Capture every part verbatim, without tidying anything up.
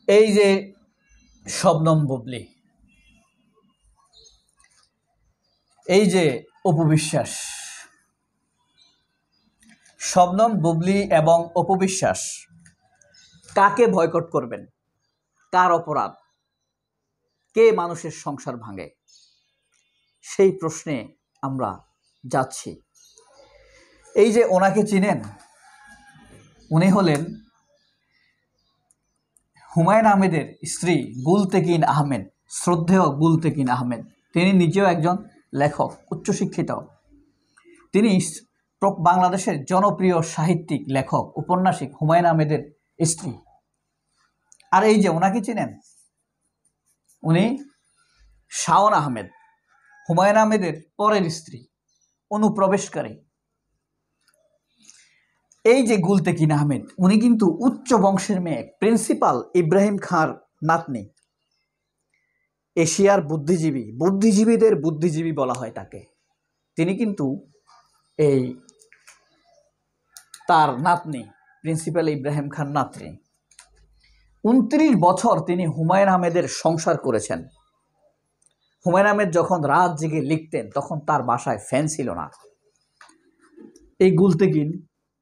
এই যে শবনম বুবলি, এই যে অপু বিশ্বাস, শবনম বুবলি এবং অপু বিশ্বাস কাকে বয়কট করবেন? কার অপরাধ? কে মানুষের সংসার ভাঙে? সেই প্রশ্নে আমরা যাচ্ছি। এই যে ওনাকে চিনেন, উনি হলেন হুমায়ুন আহমেদের স্ত্রী গুলতেকিন আহমেদ, শ্রদ্ধেয় গুলতেকিন আহমেদ। তিনি নিজেও একজন লেখক, উচ্চশিক্ষিত। তিনি বাংলাদেশের জনপ্রিয় সাহিত্যিক, লেখক, উপন্যাসিক হুমায়ুন আহমেদের স্ত্রী। আর এই যে ওনাকে চিনেন, উনি শাওন আহমেদ, হুমায়ুন আহমেদের পরের স্ত্রী, অনুপ্রবেশকারী। এই যে গুলতেকিন আহমেদ, উনি কিন্তু উচ্চ বংশের মেয়ে, প্রিন্সিপাল ইব্রাহিম খাঁর নাতনি। এশিয়ার বুদ্ধিজীবী, বুদ্ধিজীবীদের বুদ্ধিজীবী বলা হয় তাকে। তিনি কিন্তু এই তার নাতনি, প্রিন্সিপাল ইব্রাহিম খান নাতনি। উনত্রিশ বছর তিনি হুমায়ুন আহমেদের সংসার করেছেন। হুমায়ুন আহমেদ যখন রাত জেগে লিখতেন, তখন তার বাসায় ফ্যান ছিল না। এই গুলতেকিন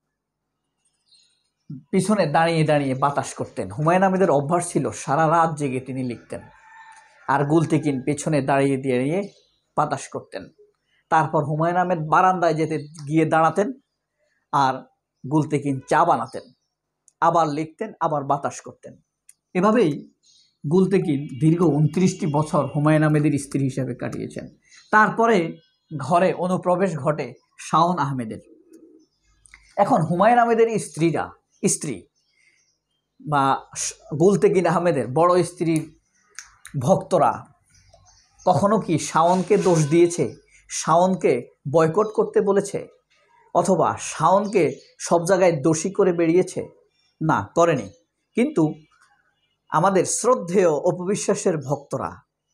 পিছনে দাঁড়িয়ে দাঁড়িয়ে বাতাস করতেন। হুমায়ুন আহমেদের অভ্যাস ছিল সারা রাত জেগে তিনি লিখতেন, আর গুলতেকিন পেছনে দাঁড়িয়ে দাঁড়িয়ে বাতাস করতেন। তারপর হুমায়ুন আহমেদ বারান্দায় যেতে গিয়ে দাঁড়াতেন, আর গুলতেকিন চা বানাতেন, আবার লিখতেন, আবার বাতাস করতেন। এভাবেই গুলতেকিন দীর্ঘ উনত্রিশটি বছর হুমায়ুন আহমেদের স্ত্রী হিসেবে কাটিয়েছেন। তারপরে ঘরে অনুপ্রবেশ ঘটে শাওন আহমেদের। এখন হুমায়ুন আহমেদের স্ত্রীরা স্ত্রী বা গুলতেকিন আহমেদের বড় স্ত্রীর ভক্তরা কখনো কি শাওনকে দোষ দিয়েছে, শাওনকে বয়কট করতে বলেছে, অথবা শাওনকে সব জায়গায় দোষী করে বেরিয়েছে? না, করেনি। কিন্তু আমাদের শ্রদ্ধেয় অপু বিশ্বাসের ভক্তরা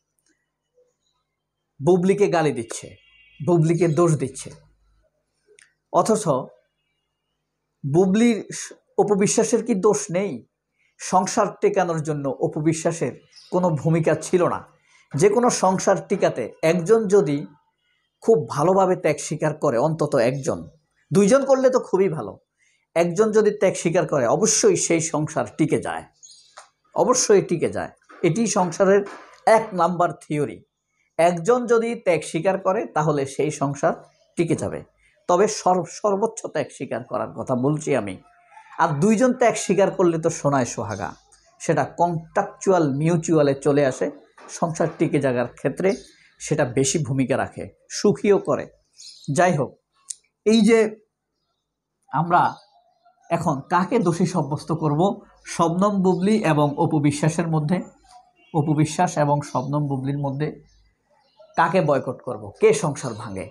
বুবলিকে গালি দিচ্ছে, বুবলিকে দোষ দিচ্ছে। অথচ বুবলির, অপু বিশ্বাসের কি দোষ নেই? সংসার টেকানোর জন্য অপু বিশ্বাসের কোনো ভূমিকা ছিল না। যে কোনো সংসার টিকাতে একজন যদি খুব ভালোভাবে ত্যাগ স্বীকার করে, অন্তত একজন, দুইজন করলে তো খুবই ভালো, একজন যদি ত্যাগ স্বীকার করে, অবশ্যই সেই সংসার টিকে যায়, অবশ্যই টিকে যায়। এটি সংসারের এক নাম্বার থিওরি। একজন যদি ত্যাগ স্বীকার করে, তাহলে সেই সংসার টিকে যাবে। তবে সর্বোচ্চ ত্যাগ স্বীকার করার কথা বলছি আমি। আর দুইজন ত্যাগ স্বীকার করলে তো সোনায় সোহাগা, সেটা কন্ট্রাকচুয়াল মিউচুয়ালে চলে আসে। সংসার টিকে যাওয়ার ক্ষেত্রে সেটা বেশি ভূমিকা রাখে, সুখীও করে। যাই হোক, এই যে আমরা এখন কাকে দোষী সাব্যস্ত করব? শবনম বুবলি এবং অপু বিশ্বাসের মধ্যে, অপু বিশ্বাস এবং শবনম বুবলির মধ্যে কাকে বয়কট করব? কে সংসার ভাঙে?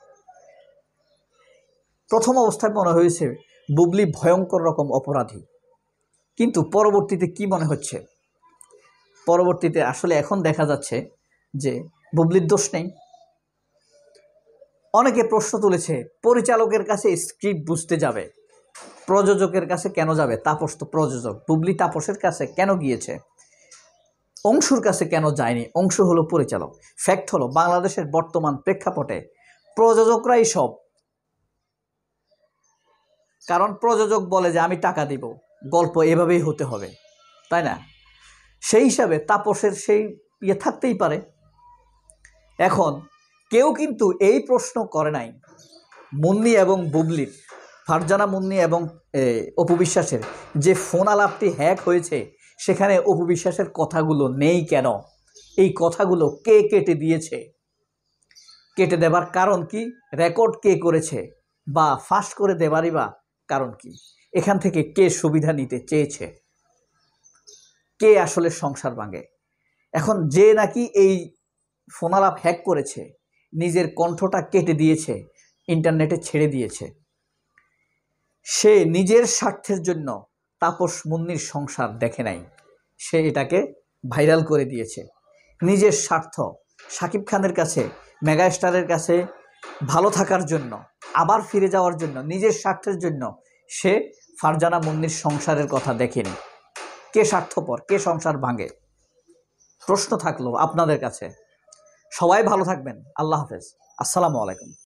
প্রথম অবস্থায় মনে হয়েছে বুবলি ভয়ঙ্কর রকম অপরাধী, কিন্তু পরবর্তীতে কি মনে হচ্ছে? পরবর্তীতে আসলে এখন দেখা যাচ্ছে যে বুবলির দোষ নেই। অনেকে প্রশ্ন তুলেছে, পরিচালকের কাছে স্ক্রিপ্ট বুঝতে যাবে, প্রযোজকের কাছে কেন যাবে? তাপস তো প্রযোজক। বুবলি তাপসের কাছে কেন গিয়েছে? অংশুর কাছে কেন যায়নি? অংশ হলো পরিচালক। ফ্যাক্ট হলো, বাংলাদেশের বর্তমান প্রেক্ষাপটে প্রযোজকরাই সব। কারণ প্রযোজক বলে যে আমি টাকা দিব, গল্প এভাবেই হতে হবে, তাই না? সেই হিসাবে তাপসের সেই ইয়ে থাকতেই পারে। এখন কেউ কিন্তু এই প্রশ্ন করে নাই মুন্নি এবং বুবলির, ফারজানা মুন্নি এবং অপু বিশ্বাসের যে ফোন আলাপটি হ্যাক হয়েছে, সেখানে অপু বিশ্বাসের কথাগুলো নেই কেন? এই কথাগুলো কে কেটে দিয়েছে? কেটে দেবার কারণ কি? রেকর্ড কে করেছে? বা ফাঁস করে দেবারই বা কারণ কি? এখান থেকে কে সুবিধা নিতে চেয়েছে? কে আসলে সংসার ভাঙে? এখন যে নাকি এই ফোন আলাপ হ্যাক করেছে, নিজের কণ্ঠটা কেটে দিয়েছে, ইন্টারনেটে ছেড়ে দিয়েছে, সে নিজের স্বার্থের জন্য তাপস মুন্নির সংসার দেখে নাই, সে এটাকে ভাইরাল করে দিয়েছে। নিজের স্বার্থ, শাকিব খানের কাছে, মেগাস্টারের কাছে ভালো থাকার জন্য, আবার ফিরে যাওয়ার জন্য, নিজের স্বার্থের জন্য সে ফারজানা মুন্নির সংসারের কথা দেখেনি। কে স্বার্থপর, কে সংসার ভাঙে? প্রশ্ন থাকলো আপনাদের কাছে। সবাই ভালো থাকবেন। আল্লাহ হাফেজ। আসসালামু আলাইকুম।